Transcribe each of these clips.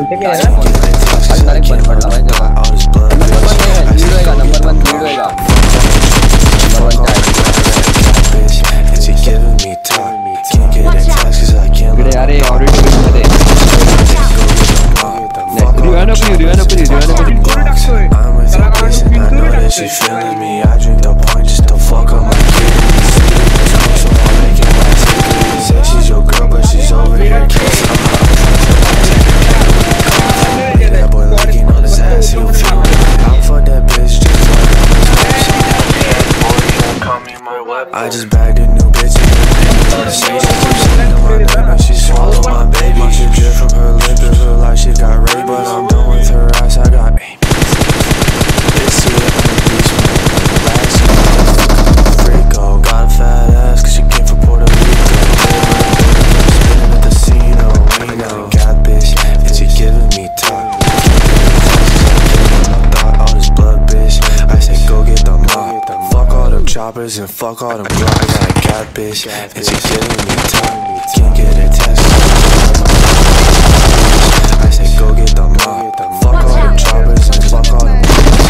बोलते क्या है आज डायरेक्ट बंद पड़ रहा है जगह नंबर 1 है लीड होएगा नंबर 1 लीड होएगा नंबर 1 यार ये ऑडियो में दे रिवान She feeling me, I drink the point just to fuck up my kidneys. So I'm making my tickets. Say she's your girl, but she's over here kissing. That boy licking on his ass, he don't feel it. I'm fuck that bitch, just I just bagged a new bitch. Say she keeps saying my name and she swallow my baby. She drip from her lip, it feel like she got raped, but I'm done with her ass, I got aim. Choppers and fuck all them blocks. I got bitch, and she giving me top. Can't get a test. I say go get the mop. Fuck all them choppers and fuck all them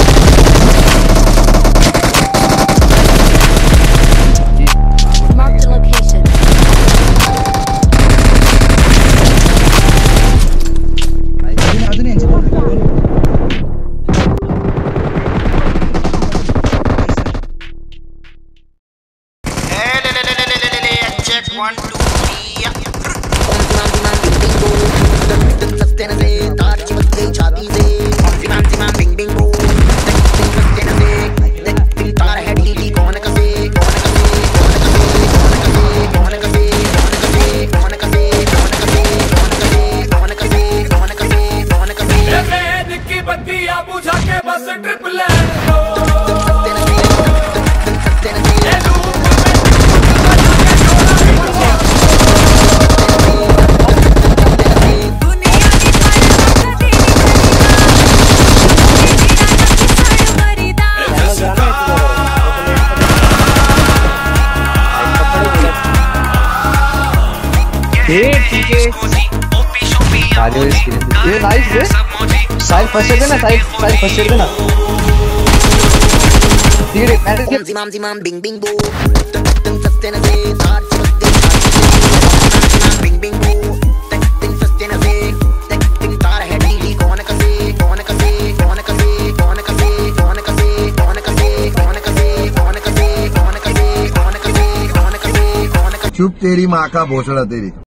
Mark the location. Check 1 2 ठीक है आगे ये nice है side first है ना side first है ना ठीक है मैंने जिमाम बिंग बिंग बो तन सस्ते न से तार चिपकते बिंग बिंग बो तन सस्ते न से तन तार है ढीली कौन कसे कौन कसे कौन कसे कौन कसे कौन कसे कौन कसे कौन कसे कौन कसे कौन कसे कौन कसे कौन कसे कौन कसे चुप तेरी माँ का भोसड़ा तेरी।